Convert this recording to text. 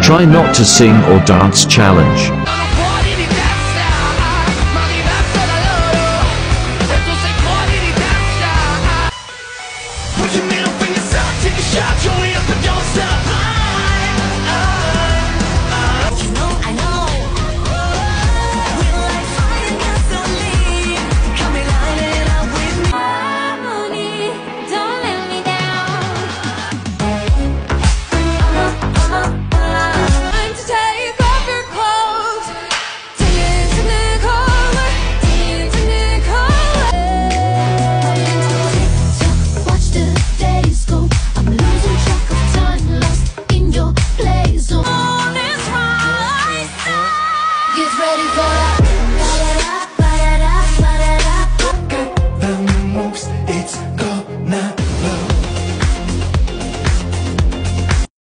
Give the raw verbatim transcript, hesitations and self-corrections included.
Try not to sing or dance challenge. Put your middle fingers up, take a shot.